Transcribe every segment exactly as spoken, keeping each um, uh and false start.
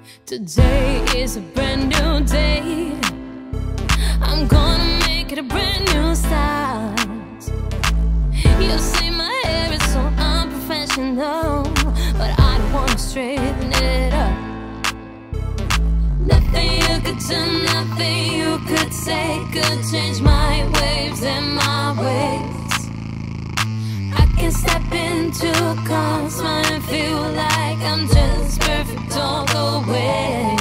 Today is a brand new day. I'm gonna make it a brand new start. You say my hair is so unprofessional, but I don't wanna straighten it up. Nothing you could do, nothing you could say could change my waves and my ways. I can step into Kozma and feel like I'm just perfect all the way.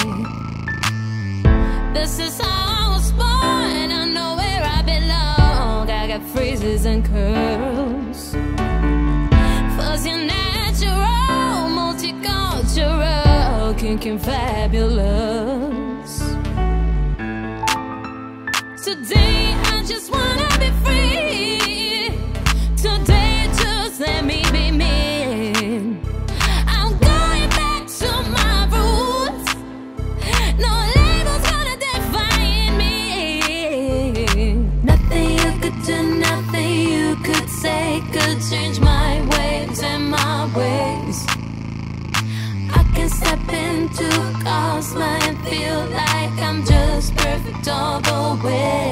This is how I was born, I know where I belong. I got phrases and curls. Fuzzy natural, multicultural, kink and fabulous. Today I just wanna be free. Today just let me be me. I'm going back to my roots. No label's gonna define me. Nothing you could do, nothing you could say could change my waves and my ways. I can step into Kozma and feel like I'm just perfect all the way.